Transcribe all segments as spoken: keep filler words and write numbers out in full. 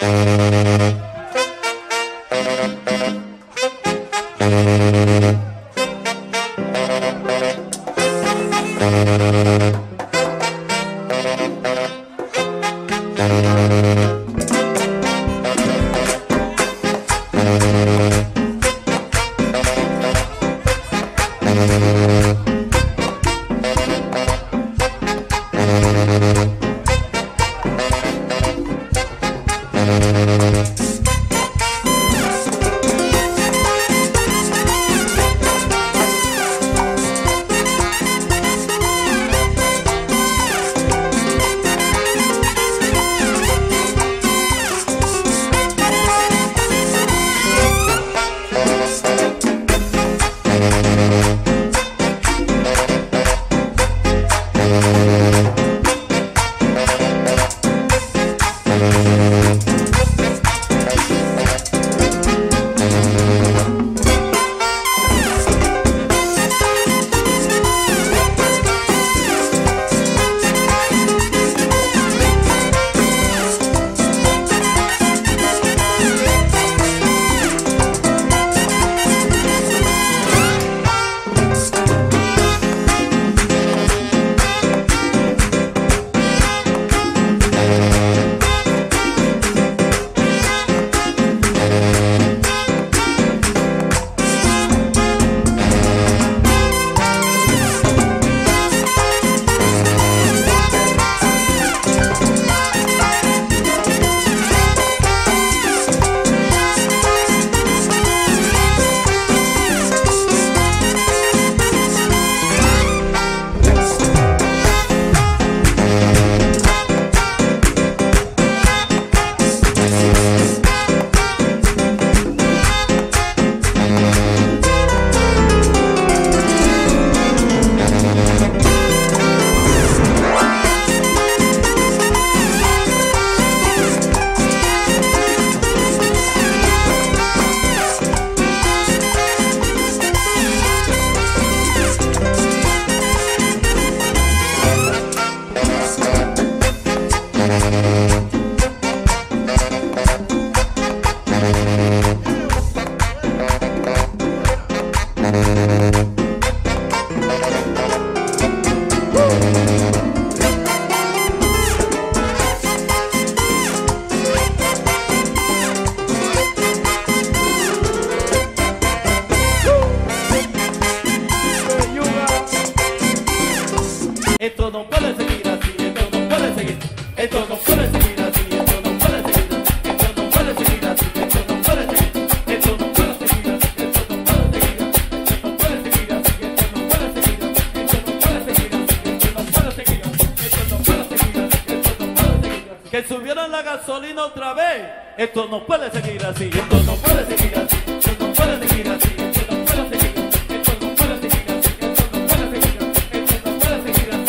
Esto no puede seguir así, esto no puede seguir, esto no puede seguir así, esto no puede seguir, esto no puede seguir así, esto no puede seguir, esto no puede seguir así, esto no puede seguir, esto no puede seguir así, esto no puede seguir, esto no puede seguir así, esto no puede seguir, esto no puede seguir así, esto no puede seguir. Que subieran la gasolina otra vez, esto no puede seguir así, esto no puede seguir así, esto no puede seguir así, esto no puede seguir, esto no puede seguir así, esto no puede seguir, esto no puede seguir así.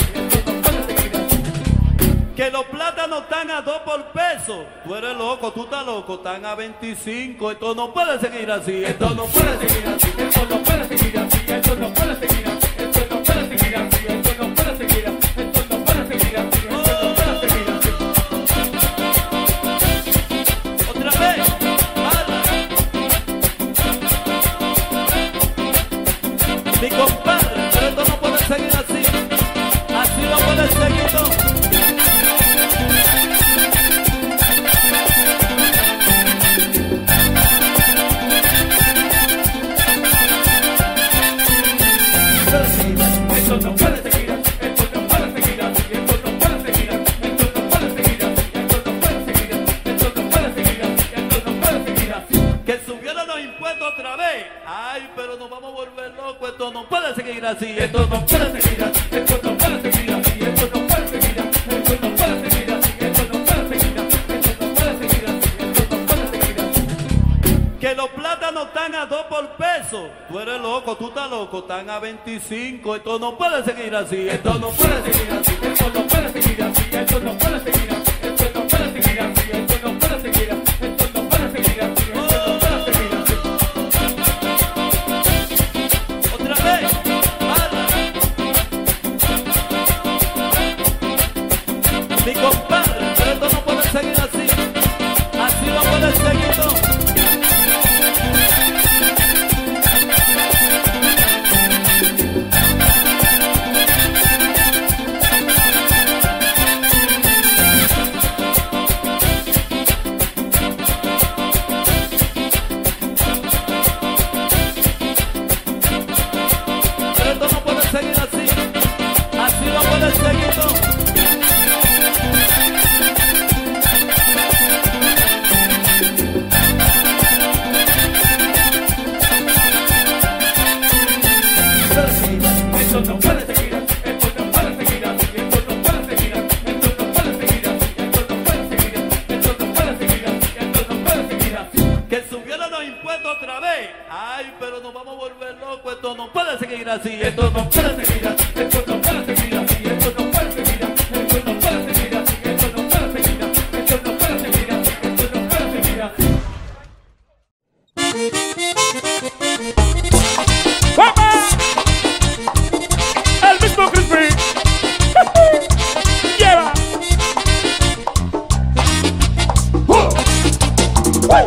Que los plátanos están a dos por peso. Tú eres loco, tú estás loco, están a veinticinco. Esto no puede seguir así, esto no puede seguir así, esto no puede seguir así, esto no puede seguir así, esto no puede seguir así, esto no puede seguir así, esto no puede seguir así, esto no puede seguir así. Otra vez, hala. Mi compadre, pero esto no puede seguir así. Así no puede seguir, no. Esto no puede seguir así, esto no puede seguir así, esto no puede seguir así, esto no puede seguir así, esto no puede seguir así, esto no puede seguir así, esto no puede seguir así. Que subieron los impuestos otra vez. Ay, pero nos vamos a volver locos, esto no puede seguir así, esto no puede seguir así, esto no puede seguir así, esto no puede seguir así, esto no puede seguir así, esto no puede seguir así, esto no puede seguir así, esto no puede seguir así. Que los plátanos están a dos por peso. Tú eres loco, tú estás loco, están a veinticinco. Esto no puede seguir así, esto no puede seguir así, esto no puede seguir así, esto no puede seguir así, esto no puede seguir así, esto no puede seguir así, esto no puede seguir así, esto no puede seguir así. Otra vez, hala. Mi compadre, pero esto no puede seguir así. Así puede seguirlo. Pero esto no puede seguir así. Así no puede seguirlo. Esto no puede seguir así, esto no puede seguir así, esto no puede seguir así, esto no puede seguir así, esto no puede seguir así, esto no puede seguir así, esto no puede seguir así. Que subieran los impuestos otra vez. Ay, pero nos vamos a volver locos, esto no puede seguir así, esto no puede seguir así, esto no puede seguir así, esto no puede seguir así, esto no puede seguir así, esto no puede seguir así, esto no puede seguir así, esto no puede seguir así. ¡Guapa! El mismo Crispy. Lleva. Uh. Uh.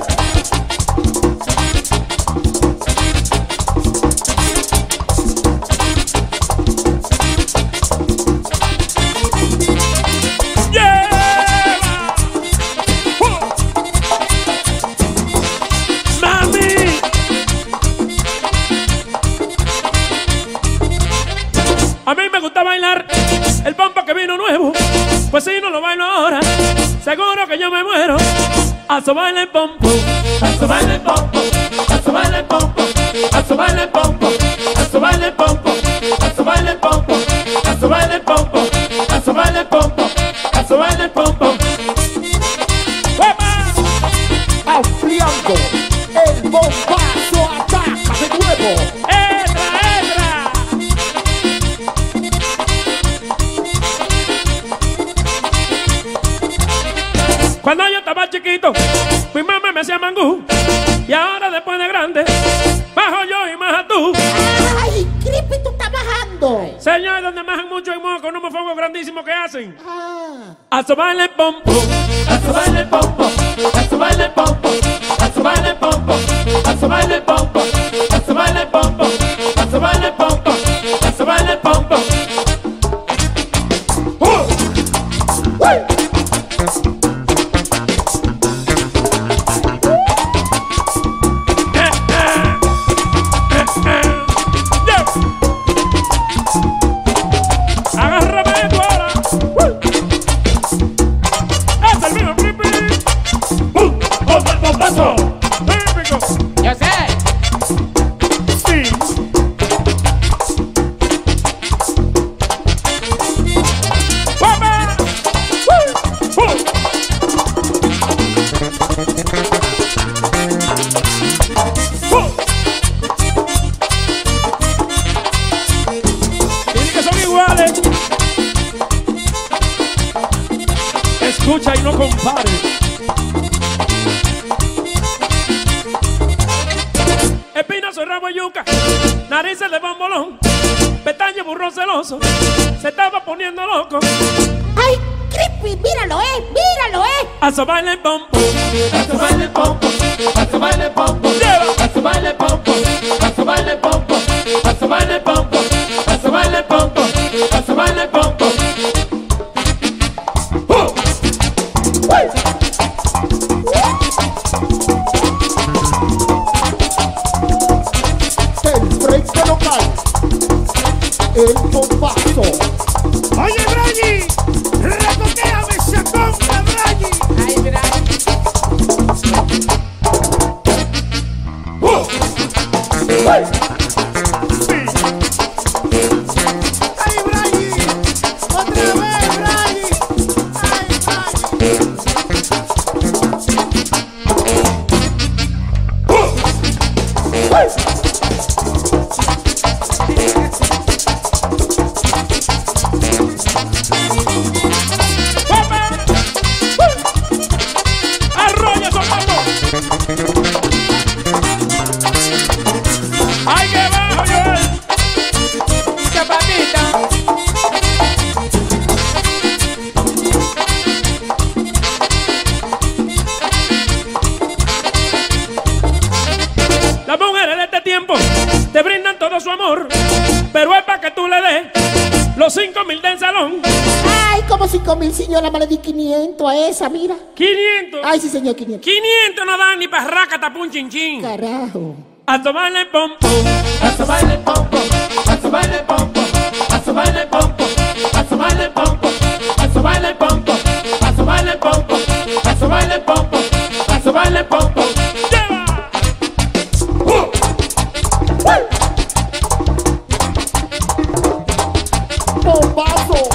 A mí me gusta bailar el pompo que vino nuevo. Pues si no lo bailo ahora, seguro que yo me muero. A su baile el pompo, a su baile el pompo, a su baile el pompo, a su baile el pompo, a su baile el pompo, a su baile el pompo, a su baile el pompo, a su baile el pompo, a su baile el pompo. Ampliando el bombazo, ataca de nuevo. ¡Entra, entra! Cuando yo estaba chiquito, mi mamá me hacía mangú. Y ahora después de grande, bajo yo y maja tú. ¡Ay, Crispy, tú estás bajando! Señor, donde majan mucho y moco con unos fuegos grandísimos que hacen. Ah. A su baile el pompo, a su baile el pompo, a su baile el pompo, a su baile el pompo, a su baile el pompo, a su baile el pompo, a su baile el pompo, a su baile el pompo. ¡Uh! ¡Uy! Agárrame tú ahora. ¡Uh! ¡Es el mío, Crispy! ¡Uh! ¡Con el bombazo! ¡Típico! Yo sé. ¡Sí! ¡Guapa! ¡Uh! ¡Uh! ¡Uh! Dile que son iguales. Escucha y no compare. Espinazo y rabo de yuca, narices de bombolón, pestaña burro celoso, se estaba poniendo loco. ¡Ay, Crispy, míralo, eh! ¡Míralo, eh! A su baile el pompo, A su baile el pompo, a su baile el pompo, lleva. a su baile el pompo, a su baile el pompo, a su baile el pompo, a su baile el pompo, a su baile el pompo. ¡Uh! El frente local. El bombazo. Oye, Bragi, retoquéame esa conga, Bragi. Ay, mira. ¡Uh! ¡Uy! Sí. su amor, pero es para que tú le des los cinco mil del salón. Ay, como cinco mil, señora, me le di quinientos a esa, mira. quinientos. Ay, sí, señor, quinientos. quinientos no dan ni para raca tapun chin chin. Carajo. A tomarle pompo. A sobarle el pompo, a sobarle el pompo, a sobarle el pompo, a sobarle el pompo, a sobarle el pompo, a sobarle el pompo, a sobarle el pompo, a sobarle el pompo. ¡Lleva! ¡Bombazo!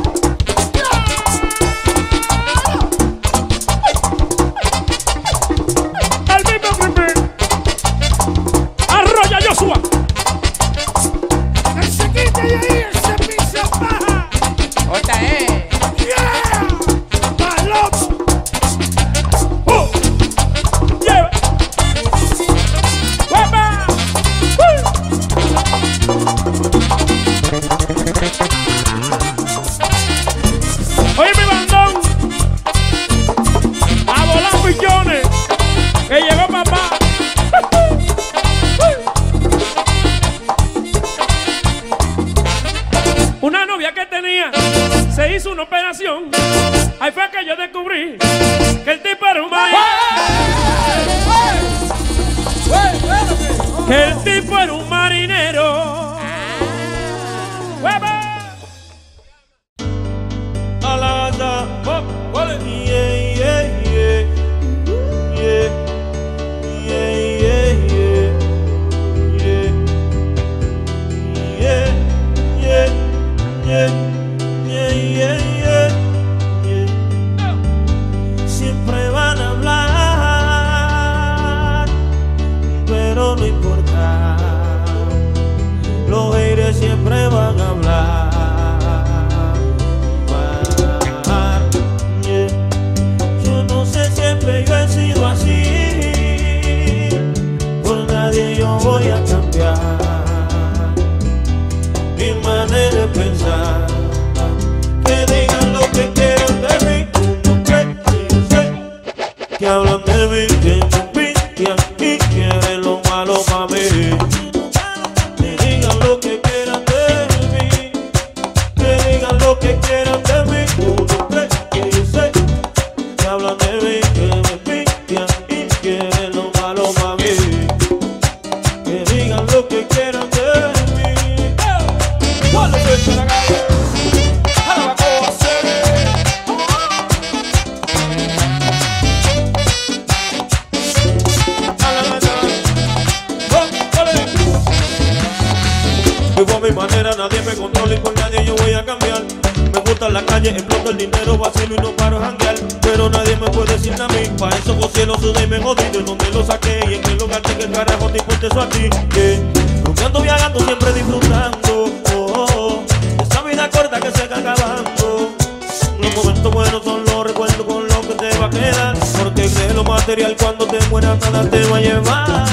¡El mismo primer! ¡Arroya Joshua! ¡Que se quite de ahí ese piso baja! Otra es. ¡Yeah! ¡Palomo! ¡Oh! ¡Lleva! ¡Guapa! ¡Uh! ¡Oye, mi bandón! ¡A volar millones! ¡Que llegó papá! Una novia que tenía se hizo una operación. Ahí fue que yo descubrí que el tipo era un marinero. Que el tipo era un marinero. ¡Hueva! A la gata, oh, vale. Yeah, yeah, yeah. Yeah. Yeah, yeah, yeah. Yeah. Yeah, yeah, yeah. Yeah, yeah, yeah. Yeah. Siempre van a hablar, pero no importa. Los haters siempre van a hablar. Siempre yo he sido así, por nadie yo voy a cambiar mi manera de pensar. Que digan lo que quieran de mí, no creen que yo sé que hablan de mí, que me envidian y quieren lo malo para mí. Que digan lo que quieran de mí, que digan lo que quieran de mí, no creen que yo sé que hablan de mí. Vivo a mi manera, nadie me controla y por nadie yo voy a cambiar. Me gusta la calle, exploto el dinero, vacilo y no paro a janguear. Pero nadie me puede decir a mí, pa' eso José lo sudé y me jodido. En donde lo saqué y en qué lugar que el carajo te importa eso a ti. Yeah. Rumbeando, viajando, siempre disfrutando. Oh, oh, oh. Esa vida corta que se está acabando. Los momentos buenos son los recuerdos con los que te va a quedar. Porque de lo material cuando te mueras nada te va a llevar.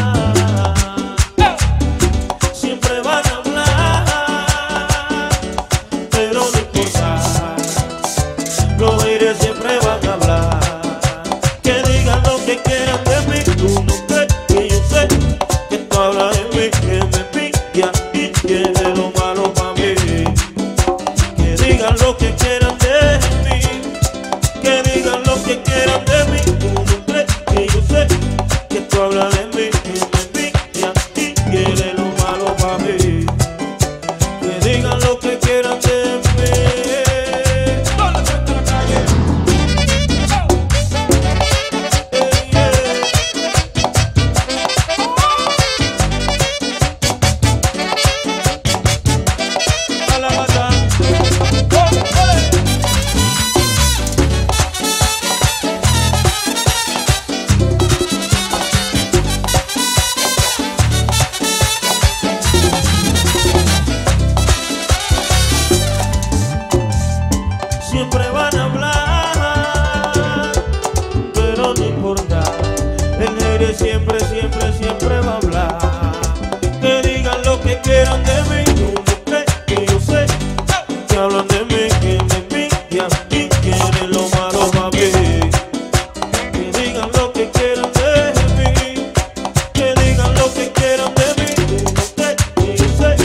Siempre van a hablar, pero no importa. Los aires siempre van a hablar. Que digan lo que quieran de mí. Tú no crees que yo sé que tú hablas de mí, que me envidia y quiere lo malo para mí. Que digan lo que quieran de mí, que digan lo que quieran de mí. Tú no crees que yo sé que tú hablas de mí, que me envidia y quiere lo malo para mí. Que digan lo que quieran de mí. ¿Dónde está la calle? Hey, yeah. A la gata. Oh, hey. Siempre van a hablar, pero no importa. El aire siempre, siempre, siempre va a hablar. Que digan lo que quieran de mí. Tú no crees que yo sé que hablan de mí, que me envidian y quieren lo malo para mí. Que digan lo que quieran de mí, que digan lo que quieran de mí. Tú no crees que yo sé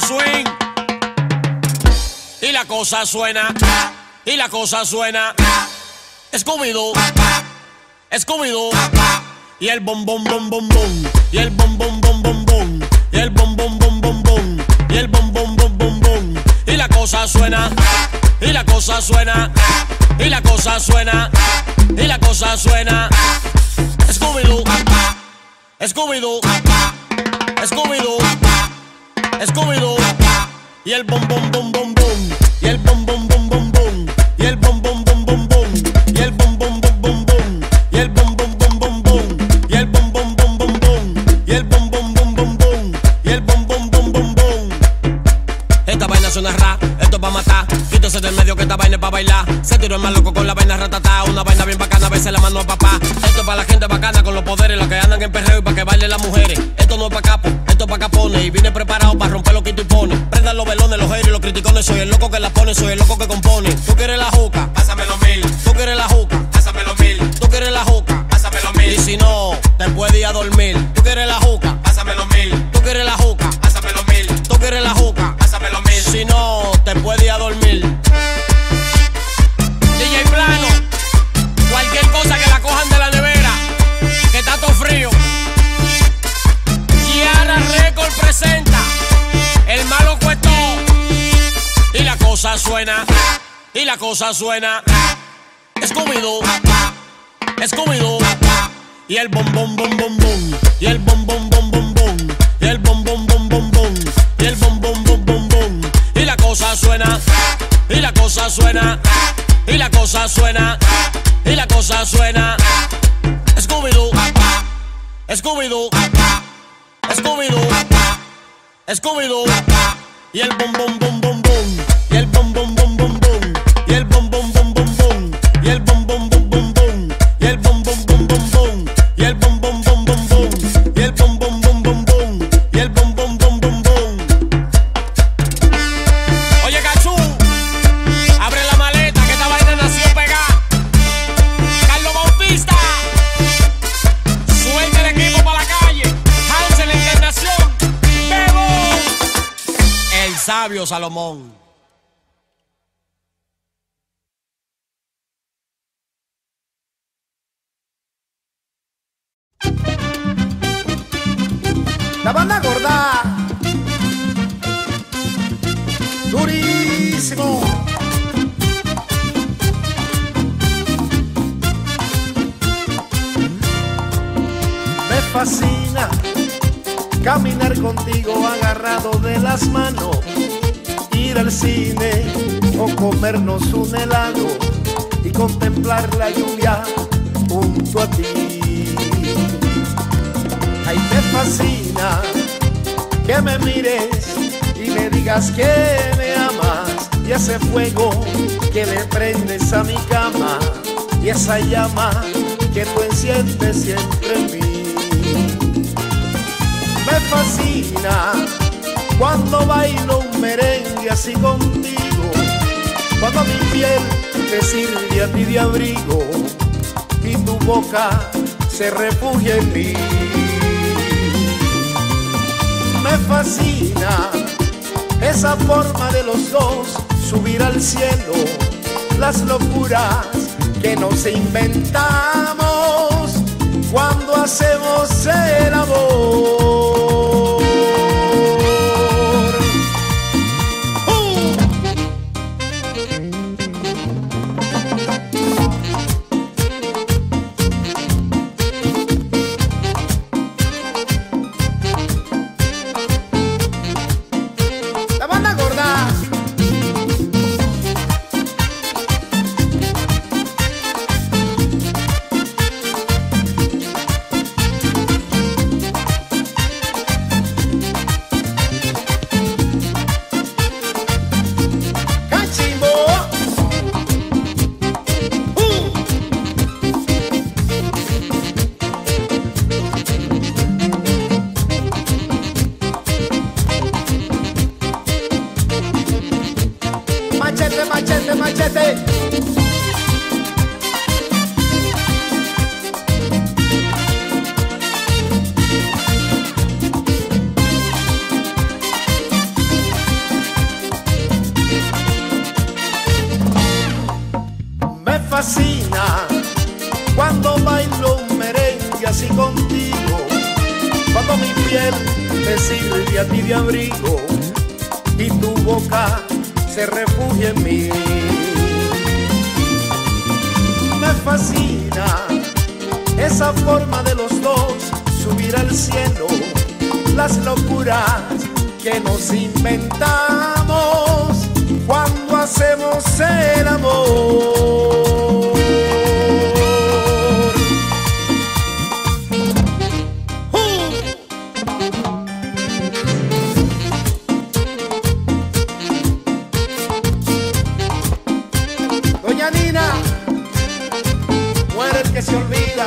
swing. Y la cosa suena, y la cosa suena. Scooby-Doo, Scooby-Doo. Y el bom bom bom bom bom. Y el bom bom bom bom bom. Y el bom bom bom bom bom. Y el bom bom bom bom bom. Y la cosa suena, y la cosa suena. Y la cosa suena, y la cosa suena. Scooby-Doo, Scooby-Doo, Scooby-Doo, Scooby-Doo. Y el bom bom bom bom bom. Y el bom bom bom bom bom. Y el bom bom bom bom bom. Y el bom bom bom bom bom. Y el bom bom bom bom bom. Y el bom bom bom bom bom. Y el bom bom bom bom bom. Y el bom bom bom bom bom. Esta vaina suena ra, esto es pa' matar. Quítese del medio que esta vaina es pa' bailar. Se tiró el más loco con la vaina ratatá. Una vaina bien bacana, a veces la mano a papá. Esto es pa' la gente bacana con los poderes, los que andan en perreo y pa' que bailen las mujeres. Esto no es pa' capo, esto es pa' capones. Y vine preparado pa' romper lo que tú impones. Prendan los velones, los haters y los criticones. Soy el loco que la pone, soy el loco que compone. Tú quieres la juca, pásame los mil. Tú quieres la juca, pásame los mil. Tú quieres la juca, pásame los mil. Y si no, te puedes ir a dormir. Tú quieres la juca, pásame los mil. Tú quieres la juca, pásame los mil. Tú quieres la juca, pásame los mil. Si no, te puedes ir a dormir. D J Plano, cualquier cosa que la cojan de la nevera, que está todo frío. Kiara Record presenta El Malo Cuesto. Y la cosa suena, y la cosa suena. Scooby-Doo, Scooby-Doo. Y el bom bom bom bom bom. Y el bom bom bom bom bom. Y el bom bom bom bom bom. Y el bom bom bom bom bom. Y la cosa suena, y la cosa suena. Y la cosa suena, y la cosa suena. Scooby-Doo, Scooby-Doo, Scooby-Doo, Scooby-Doo. Y el bom bom bom bom bom. Y el bom bom bom bom bom. Y el bom bom bom bom bom. Y el bom bom bom bom bom. Y el bom bom bom bom bom. Y el bom bom bom bom bom. Y el bom bom bom bom bom. Y el bom bom bom bom bom. Oye, Cachú, abre la maleta que esta vaina nació pegada. Carlos Bautista, suelta el equipo para la calle. Hansel la Encarnación, Bebo, el sabio Salomón. La banda gorda, durísimo. Me fascina caminar contigo agarrado de las manos, ir al cine o comernos un helado y contemplar la lluvia junto a ti. Ay, me fascina que me mires y me digas que me amas, y ese fuego que le prendes a mi cama y esa llama que tú enciendes siempre en mí. Me fascina cuando bailo un merengue así contigo, cuando mi piel te sirve a ti de abrigo y tu boca se refugia en mí. Me fascina esa forma de los dos subir al cielo, las locuras que nos inventamos cuando hacemos el amor. ¡Uh! La banda gorda. Machete, machete, machete. fascina cuando bailo un merengue así contigo, cuando mi piel te sirve a ti de abrigo y tu boca se refugia en mí. Me fascina esa forma de los dos subir al cielo, las locuras que nos inventamos cuando hacemos el amor. Doña Nina, muere el que se olvida.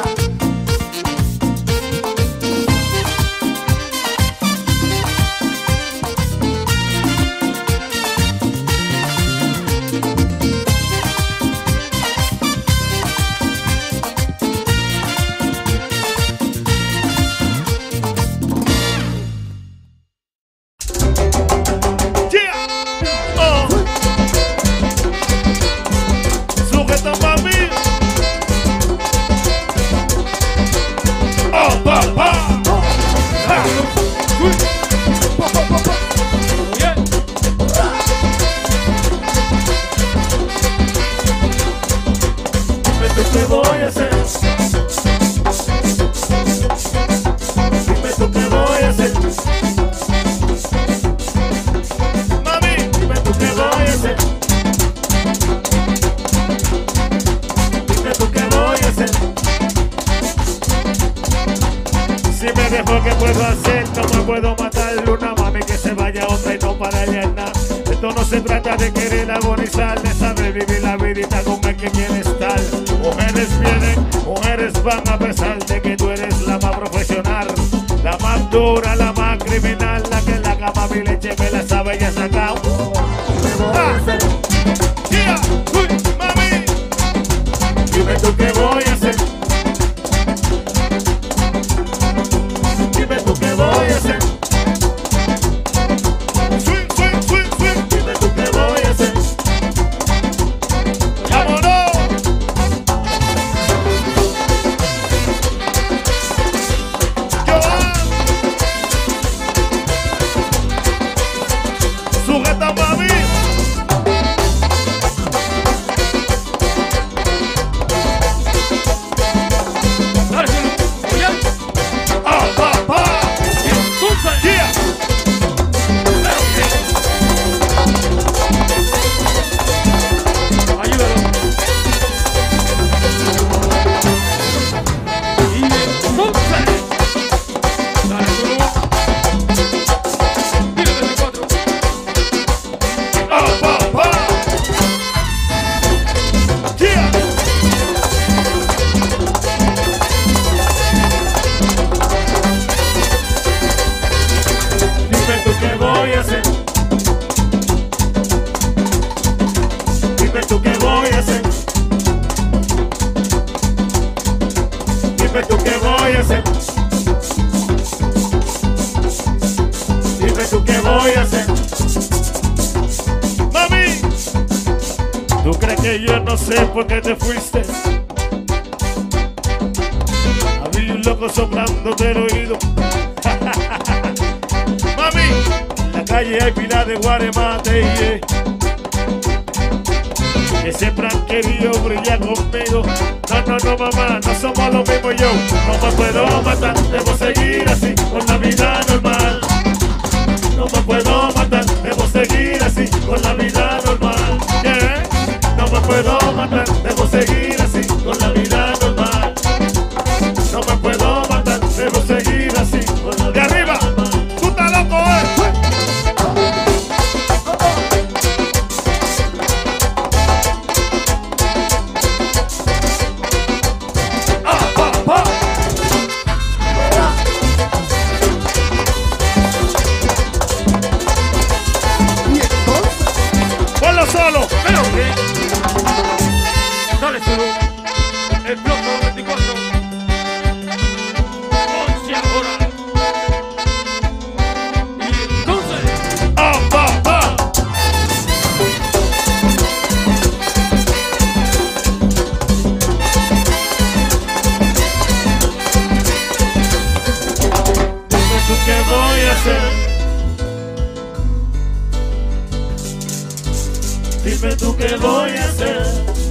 dime tú qué voy a hacer.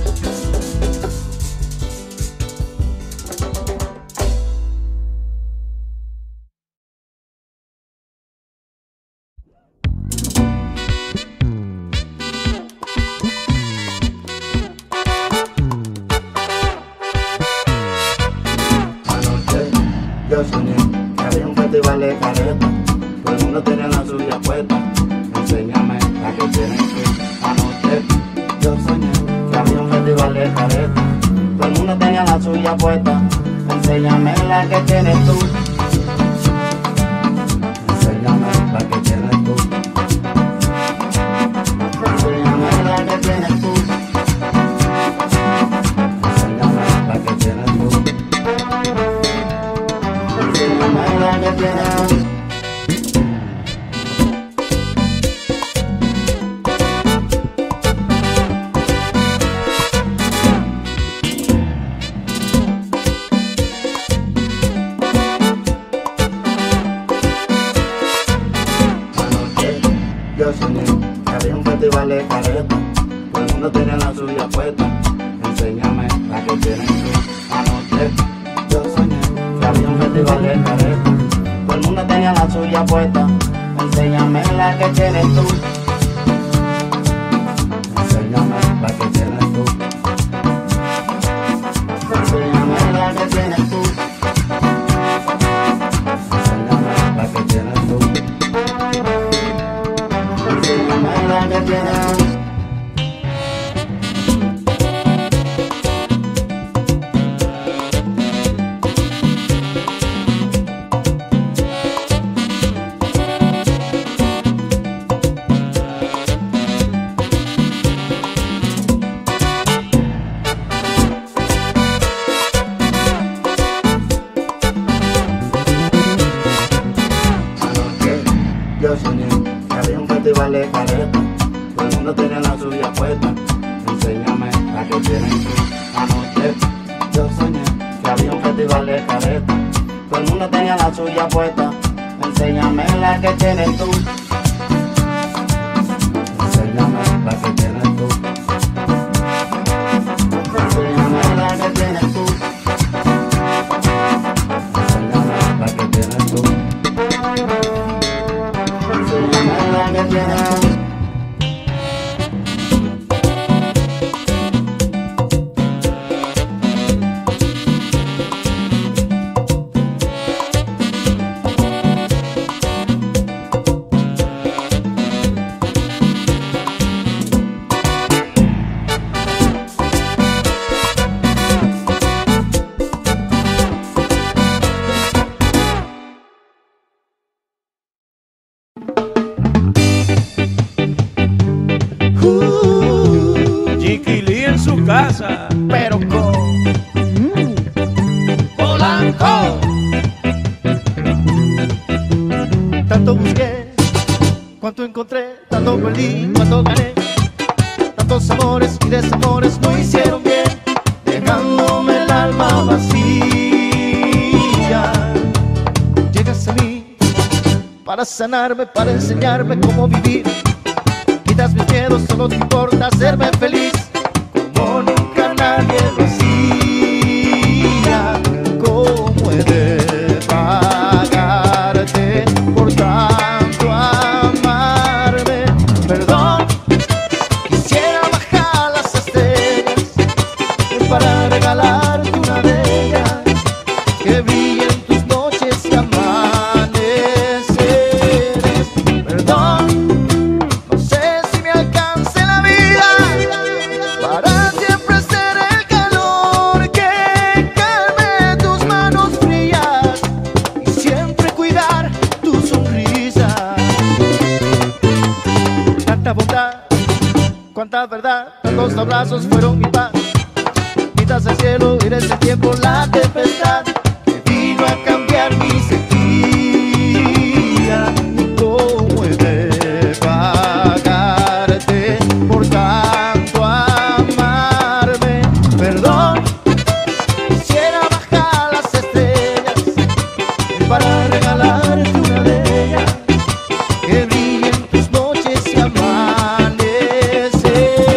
Anoche yo soñé que había un festival de careta, todo el mundo tenía la suya puesta. Enséñame la que tienes tú. Anoche yo soñé que había un festival de careta, todo el mundo tenía la suya puesta. Enséñame la que tienes tú. Enséñame la que tienes tú. Enséñame la que tienes tú. Enséñame la que tienes tú. Enséñame la que tienes tú. Yo soñé que había un festival de careta, todo el mundo tenía la suya puesta. Enséñame la que tienes tú. Anoche yo soñé que había un festival de careta, todo el mundo tenía la suya puesta. Enséñame la que tienes tú. Enséñame la que tienes tú. Enséñame la que tienes tú. Enséñame la que tienes tú. Enséñame la que tienes. Anoche yo soñé que había un festival de careta, todo el mundo tenía la suya puesta. Enséñame la que tienes tú. Anoche yo soñé que había un festival de careta, todo el mundo tenía la suya puesta. Enséñame la que tienes tú. Enséñame la que tienes tú. Enséñame la que tienes tú. Enséñame la que tienes tú. Enséñame la que tienes tú. Chiquilí en su casa, Pero con Polanco. tanto busqué, cuánto encontré, tanto perdí, cuánto gané. Tantos amores y desamores no hicieron bien, dejándome el alma vacía. Llegas a mí para sanarme, para enseñarme cómo vivir. Quitas mis miedos, solo te importa hacerme feliz, como nunca nadie lo hacía. ¿Cómo he de pagarte por tanto amarme? Perdón, quisiera bajar las estrellas para regalarte una de ellas, que brille en tus noches y amaneceres. Perdón, no sé si me alcance la vida para siempre ser el calor que calme tus manos frías y siempre cuidar tu sonrisa. Tanta bondad, cuánta verdad, tantos abrazos fueron mi paz. Quitas el cielo y desde el tiempo la tempestad que vino a cambiar mi sequía. ¿Cómo he de pagarte por tanto amarme? Perdón, quisiera bajar las estrellas para regalarte una de ellas, que brille en tus noches y amaneceres.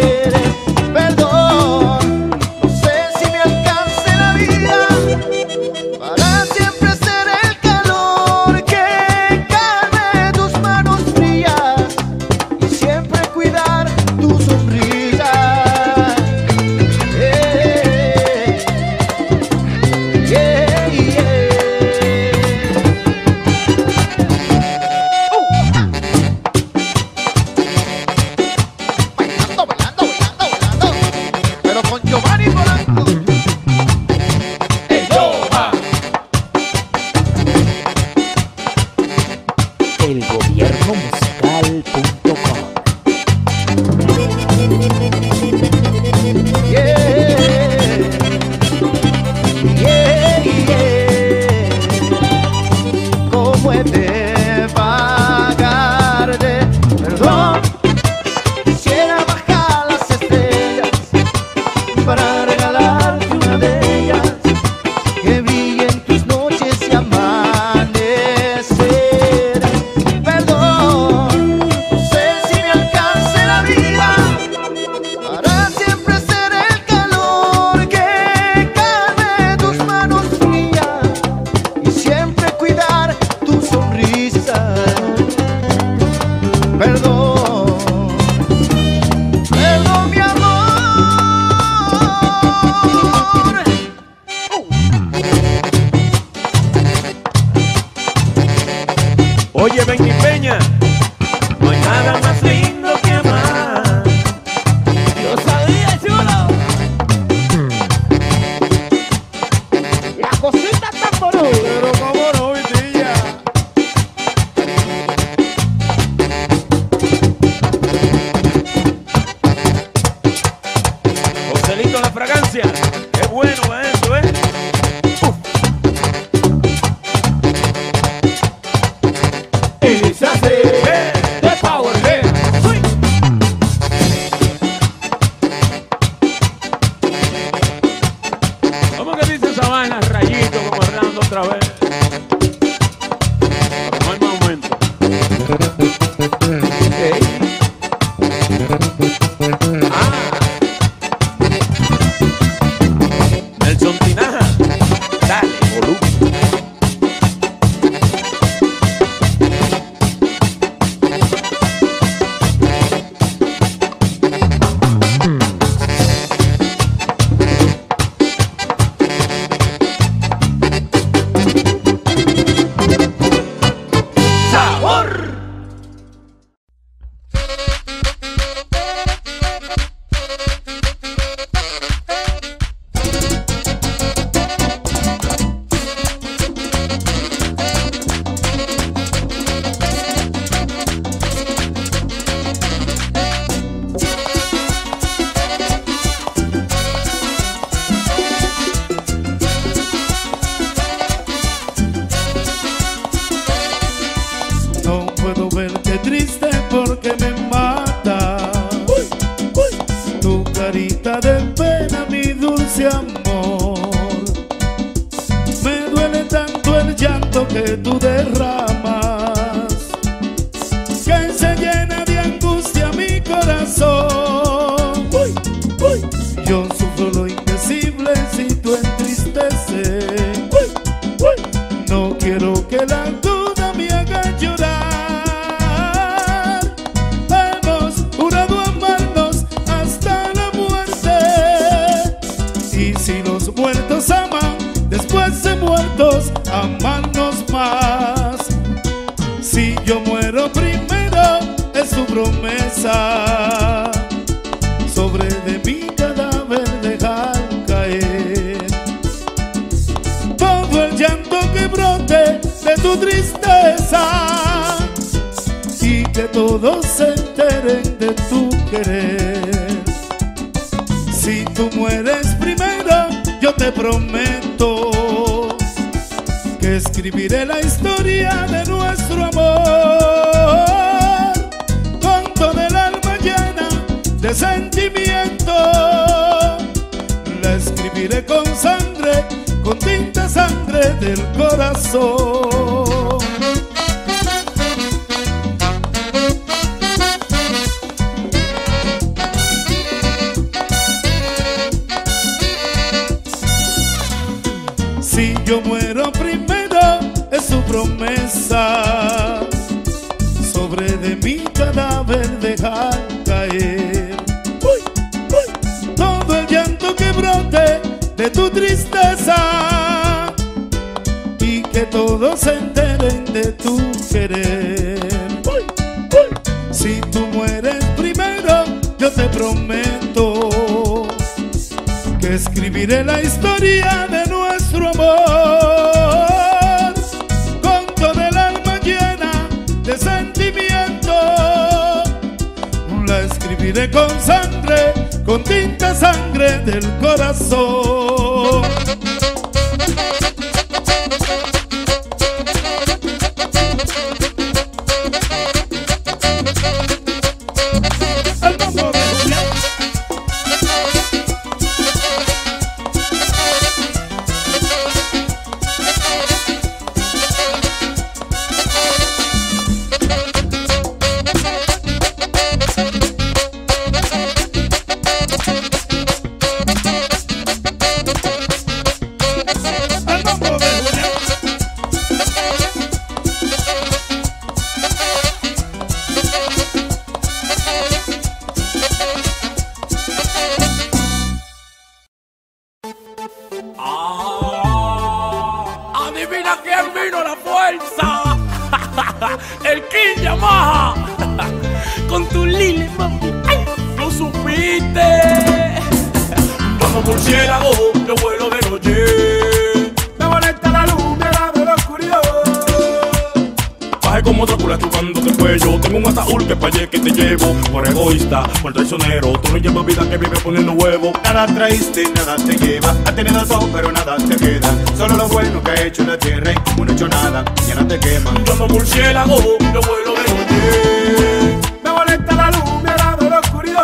otra vez. No hay más momento. Nelson Tinaja, dale, volumen. Por traicionero, tú no llevas vida que vive poniendo huevo. Nada traíste, nada te lleva. Has tenido todo, pero nada te queda. Solo lo bueno que ha hecho en la tierra y como no he hecho nada, ya no te quema. Yo soy murciélago, yo vuelo de noche. Me molesta la luz, me agrada la oscuridad.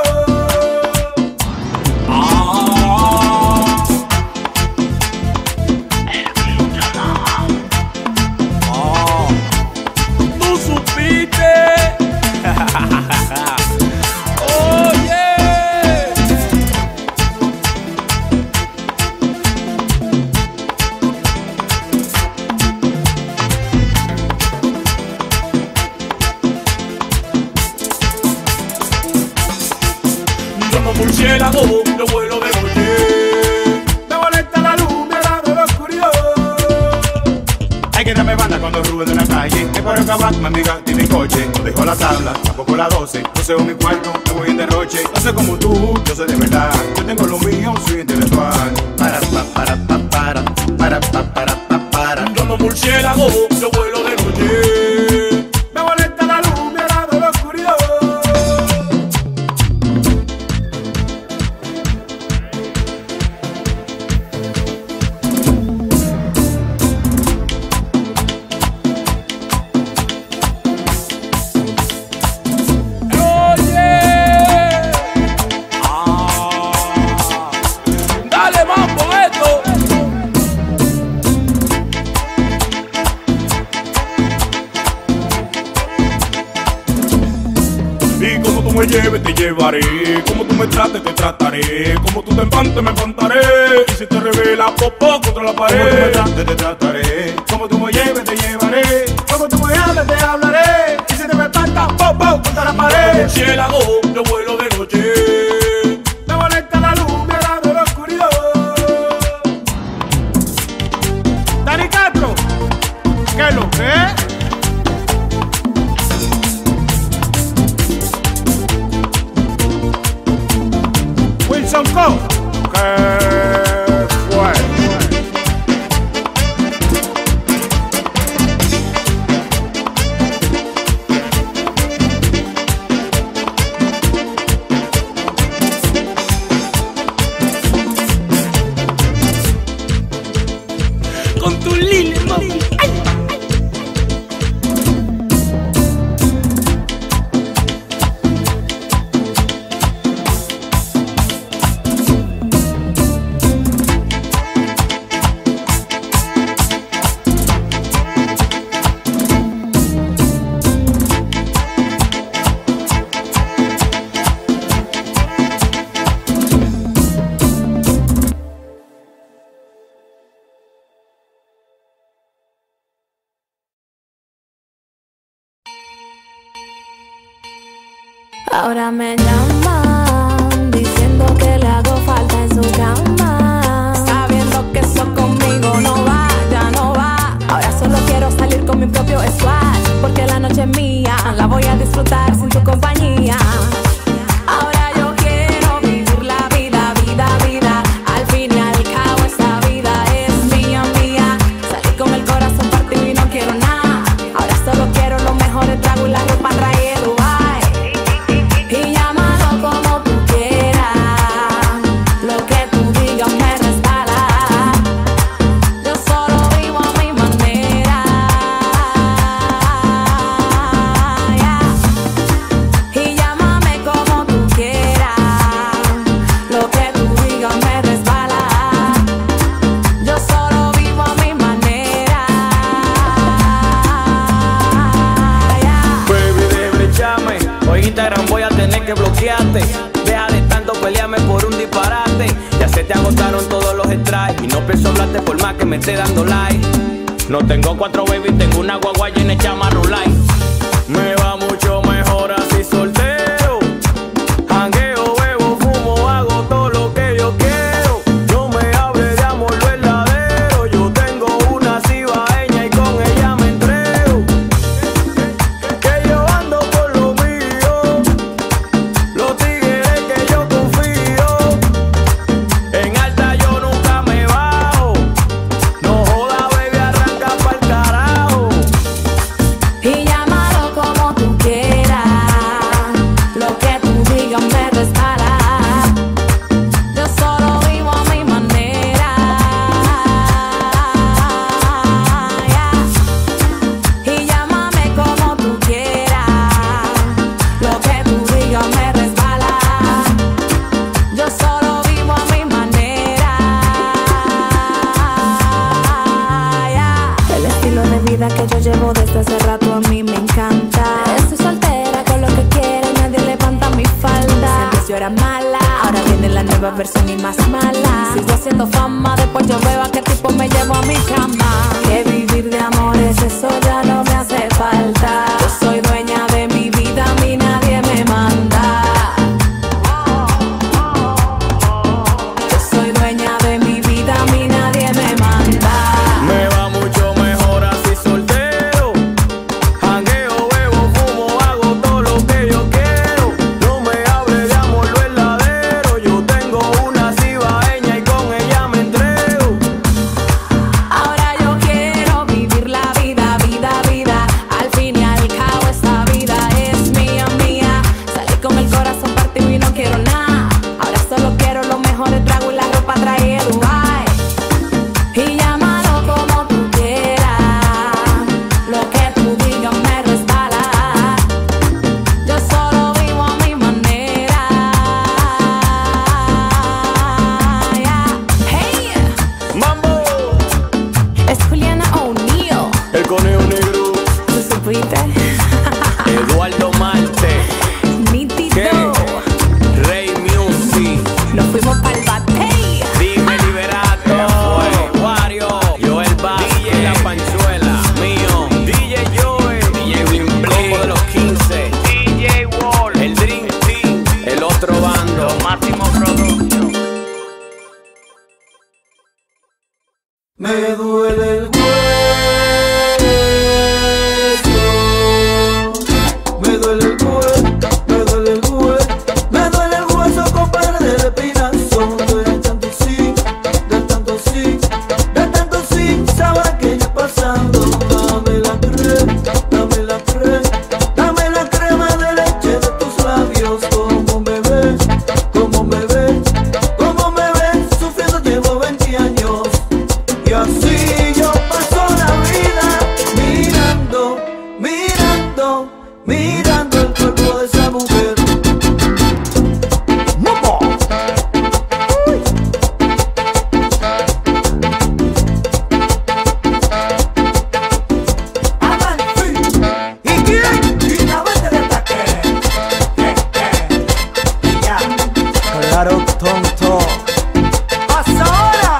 Ah. murciélago, yo vuelo de noche. Me molesta la luz, me da de la oscuridad. Hay que darme banda cuando ruedo en la calle. Me paro en cabac, mi amiga tiene coche. No dejo la tabla, tampoco la doce. Poseo mi cuarto, me voy en derroche. No sé como tú, yo sé de verdad. Yo tengo lo mío, soy intelectual. Para, pa, para, pa, para, para, pa, para, pa, para. Yo no murciélago, yo vuelo de noche. Me molesta la luz, me da de la oscuridad. Me lleves, te llevaré. Como tú me trates, te trataré. Como tú te empantes, me empantaré. Y si te revelas, popó contra la pared. Como tú me trates, te trataré. Como tú me lleves, te llevaré. Como tú me hables, te hablaré. Y si te me espantas, popó contra la pared. Murciélago, yo vuelo de noche. Me molesta la luz, me da de la oscuridad. Dani Castro, ¿qué es lo que? Wilson Co, ¿qué fue? Con tu lile, mami. Ahora me llaman diciendo que le hago falta en su cama, sabiendo que eso conmigo no va, ya no va. Ahora solo quiero salir con mi propio swag, porque la noche es mía, la voy a disfrutar sin tu compañía. Ahora yo quiero vivir la vida, vida, vida. Al fin y al cabo esta vida es mía, mía. Salir con el corazón partido y no quiero nada. Ahora solo quiero los mejores tragos y la ropa traer el lugar. Y llámalo como tú quieras, lo que tú digas me resbala. Yo solo vivo a mi manera, yeah. Y llámame como tú quieras, lo que tú digas me resbala. Yo solo vivo a mi manera, yeah. Baby, deja brecharme, hoy Instagram voy a tener que bloquearte. Deja de tanto pelearme por un disparate. Ya se te agotaron todos los strikes y no pienso hablarte por más que me esté dando like. No tengo cuatro baby, tengo una guagua llena de chamarro light. Me va mucho mejor así soltero. Jangueo, bebo, fumo, hago todo lo que yo quiero. No me hables de amor verdadero. Yo tengo una cibaeña y con ella me entrego. Que yo ando por lo mío, los tigres que yo confío. En alta yo nunca me bajo. No joda, baby, arranca pa'l carajo. Y llámalo como tú quieras, lo que tú digas me resbala. Yo solo vivo a mi manera, yeah. Y llámame como tú quieras, lo que tú digas me resbala. Yo solo vivo a mi manera, yeah. El estilo de vida que yo llevo desde hace rato a mí me encanta. Estoy soltera con lo que quiero y nadie levanta mi falda. Si antes yo era mala, ahora viene la nueva versión y más mala. Sigo haciendo fama, después yo veo a qué tipo me llevo a mi cama. Que vivir de amores, eso ya no me hace falta. Yo soy dueña de mi vida, a mí nadie me manda. probando. Máximo Producción. Me duele el hueso, me duele el hueso, me duele el hueso, me duele el hueso, compadre del espinazo. De tanto sí, de tanto sí, de tanto sí, sabrá que yo he pasado. Dame la crema, dame la crema, dame la crema de leche de tus labios. Como me ves, como me ves, como me ves, sufriendo llevo veinte años. Y así yo paso la vida mirando, mirando, mirando el cuerpo de esa mujer. ¡Mopo! ¿Y quién? Y la vez de ataque. Ya. Claro, tonto. ¡Pasa ahora!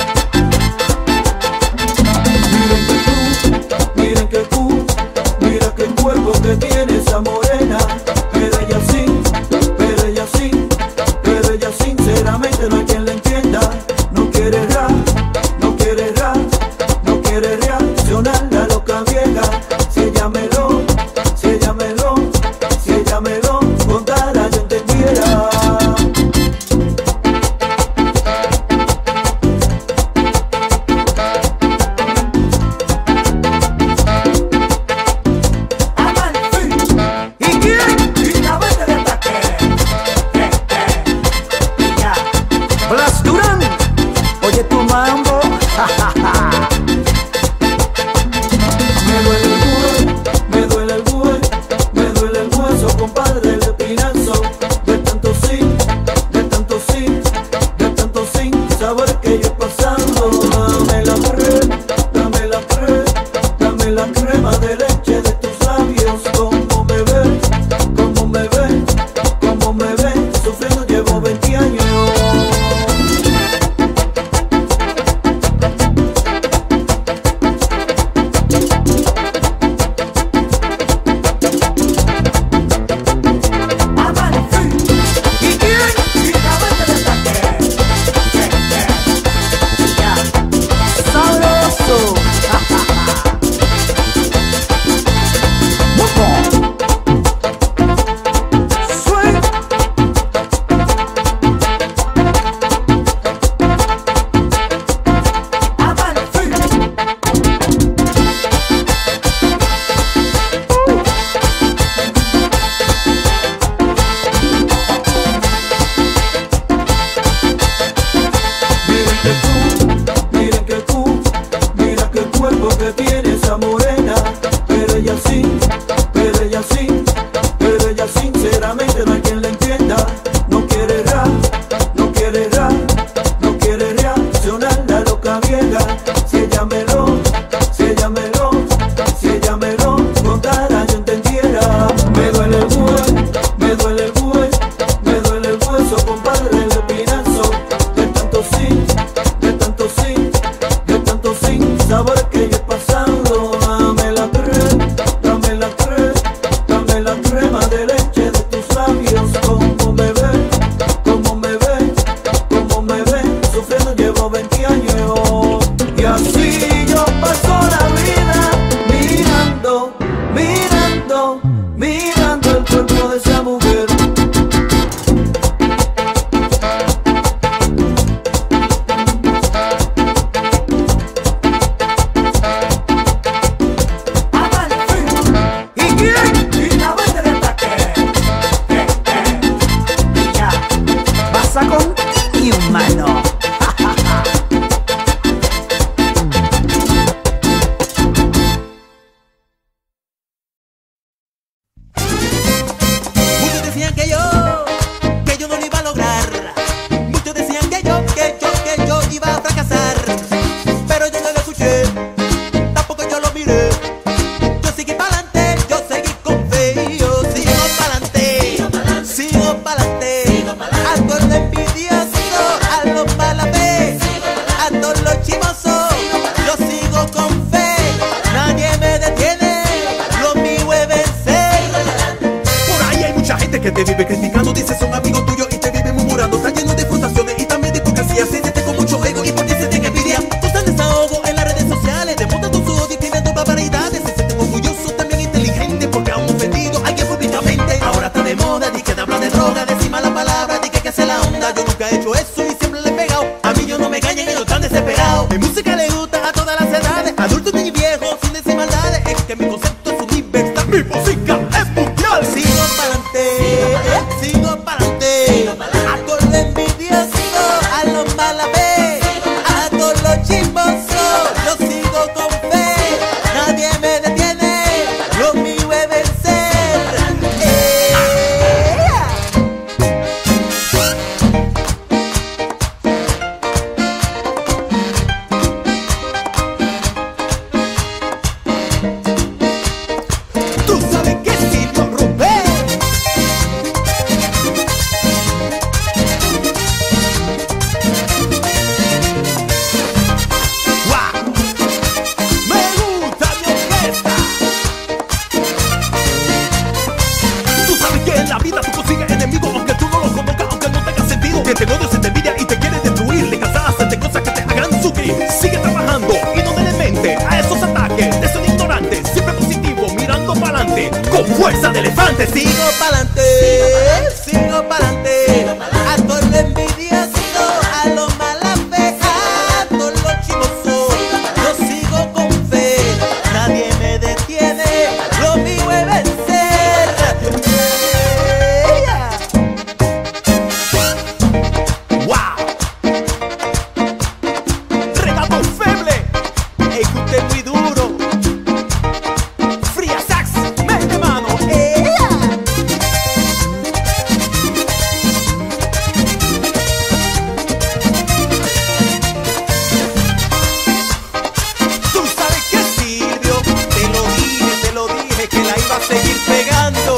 Miren que tú, mira que cuerpo que tiene esa morena. Pero ella sí, pero ella sí, pero ella sinceramente no hay quien la entienda. No quiere rap, no quiere rap, no quiere reaccionar la loca vieja. Si ella me lo, si ella me lo, si ella me lo contara yo entendiera. ¿Y quién? Y la vez de ataque. Ya. Blas Durán, oye tu mambo. Me duele el hueso, me duele el hueso, me duele el hueso, compadre del espinazo. De tanto sí, de tanto sí, de tanto sí, saber que yo he pasado. Dame la crema, dame la crema, dame la crema de leche de tus labios. Como me ves, como me ves, como me ves, sufriendo llevo veinte años. ¿Y quién? Y la vez de ataque. Ya. Sabroso. Swing. Miren que tú, miren que tú, mira que cuerpo que tiene esa morena. Pero ella sí, pero ella sí, pero ella sinceramente no hay quien la entienda. No quiere rap, no quiere rap, no quiere reaccionar la loca vieja. Si ella me lo, si ella me lo, si ella me lo contara yo entendiera. Me duele el hueso, me duele el hueso, me duele el hueso, compadre del espinazo. De tanto sí, de tanto sí, de tanto sí, saber que yo he pasado. Dame la crema, dame la crema, dame la crema de leche de tus labios. Como me ves, como me ves, como me ves, sufriendo llevo veinte años. Y así yo paso la vida mirando, mirando, mirando el cuerpo de esa mujer. ¿Y quién? Y la vez de ataque. Ya. Pasa con y humano. Muchos decían que yo, que yo no lo iba a lograr. Muchos decían que yo, que yo, que yo iba a fracasar. Pero yo no lo escuché, tampoco yo lo miré. Yo seguí pa'lante, yo seguí con fe. Yo sigo pa'lante, sigo pa'lante. Algo de envidioso, algo que te odia, se te envidia y te quiere destruir. De cansada de cosas que te hagan sufrir. Sigue trabajando y no le mente a esos ataques de ser ignorante. Siempre positivo, mirando pa'lante, con fuerza de elefante. Sigo pa'lante, sigo pa'lante, a todo el envidioso, a los malafes, a todos los chimosos. Yo sigo con fe, nadie me detiene, lo mío es vencer. Yeah. Wow. Regato feble, es que usted es muy duro. Fría sax, mete mano. Yeah. Tú sabes que Silvio, te lo dije, te lo dije que la iba a seguir pegando.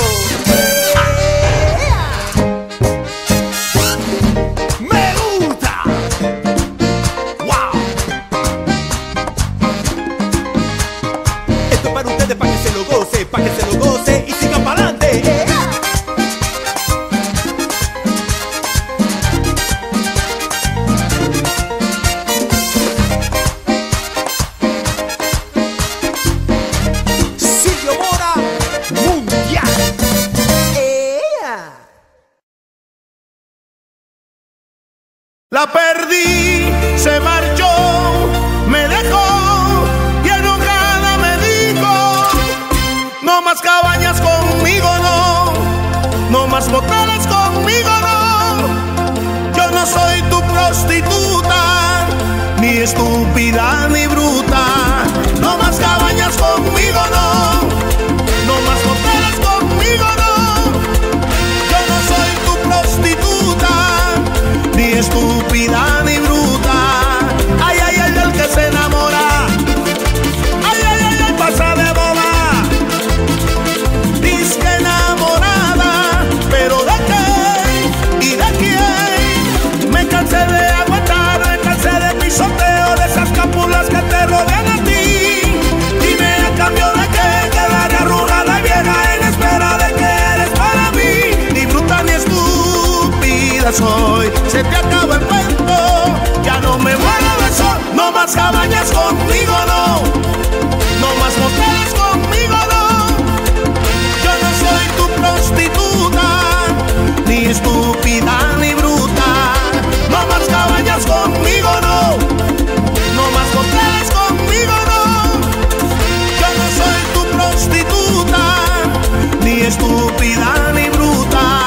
Me gusta. Wow. Esto es para ustedes, para que se lo goce, para que se lo goce y sigan para adelante. Silvio Mora, mundial. La perdí, se marchó, me dejó y enojada me dijo: no más cabañas conmigo, no, no más moteles conmigo, no. Yo no soy tu prostituta, ni estúpida ni bruta. No más cabañas conmigo, no, no más moteles conmigo, no. Yo no soy tu prostituta, ni estúpida ni bruta. Ay, ay, ay, el que se enamora. Ay, ay, ay, ay, pasa de boba. Disque enamorada, pero ¿de qué? ¿Y de quién? Me cansé de aguantar, me cansé de pisoteo, de esas cápulas que te rodean a ti. Dime a cambio de qué quedaré arrugada y vieja en espera de que eres para mí. Ni bruta ni estúpida soy, se te acabó el cuento, ya no me muero de sol. No más cabañas conmigo, no, no más moteles conmigo, no. Yo no soy tu prostituta, ni estúpida ni bruta. No más cabañas conmigo, no, no más moteles conmigo, no. Yo no soy tu prostituta, ni estúpida ni bruta.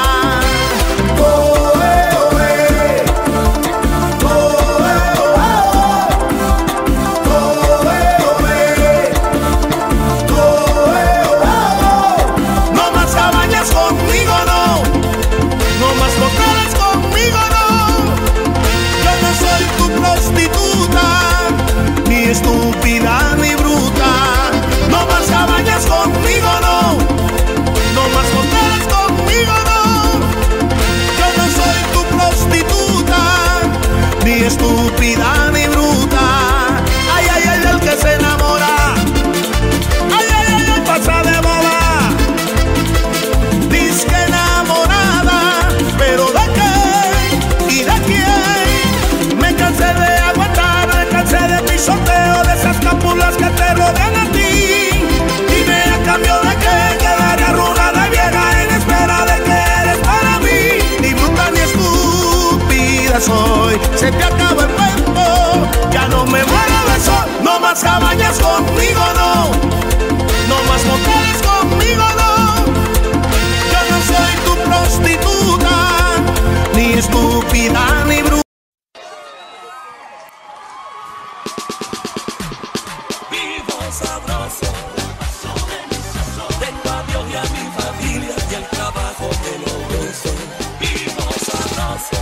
No más cabañas conmigo, no, no más moteles conmigo, no. Yo no soy tu prostituta, ni estúpida ni bruta. No más cabañas conmigo, no, no más moteles conmigo, no. Yo no soy tu prostituta, ni estúpida ni bruta. Ay, ay, ay, el que se enamora. Ay, ay, ay, ay, pasa de boba. Disque enamorada, pero ¿de qué? ¿Y de quién? Me cansé de aguantar, me cansé de pisoteo, de esas cápulas que te rodean a ti. Dime a cambio de qué quedaré arrugada y vieja en espera de que eres para mí. Ni bruta ni estúpida soy, se te acabó el cuento, ya no me muero de sol. No más cabañas conmigo, no, no más moteles conmigo, no. Yo no soy tu prostituta, ni estúpida ni bruta. Vivo sabroso, tengo a Dios y a mi familia y el trabajo que lo gozo. Vivo sabroso,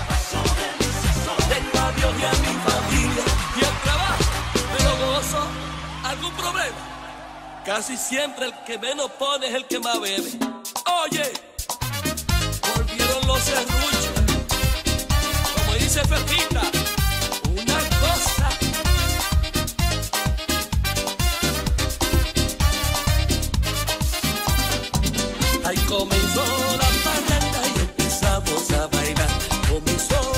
tengo a Dios y a mi familia y el trabajo me lo gozo. ¿Algún problema? Casi siempre el que menos pone es el que más bebe. Oye, volvieron los serruchos, como dice Pepita, una cosa. Ahí comenzó la parranda y empezamos a bailar. Comenzó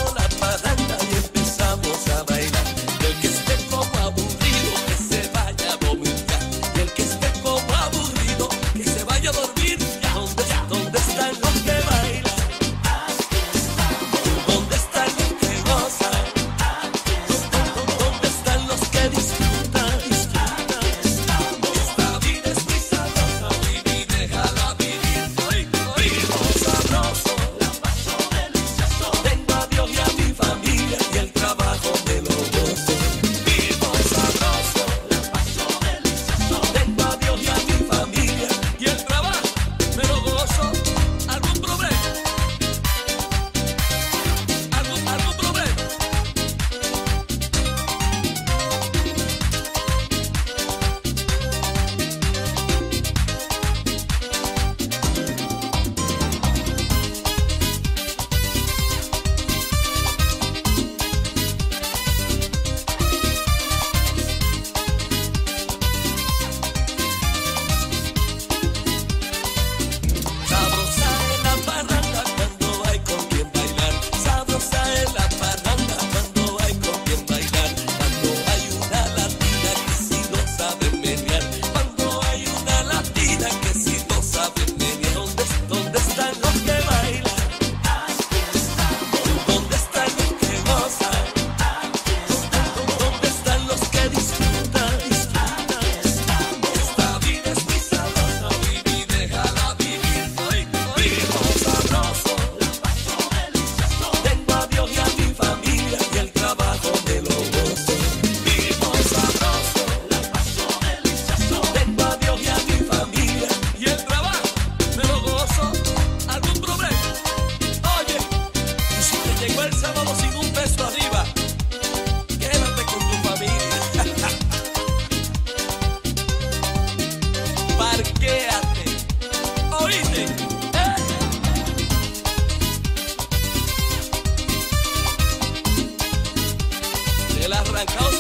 llegó el sábado sin un peso arriba. Quédate con tu familia. Parquéate. ¿Oíste? ¿Eh? El arrancado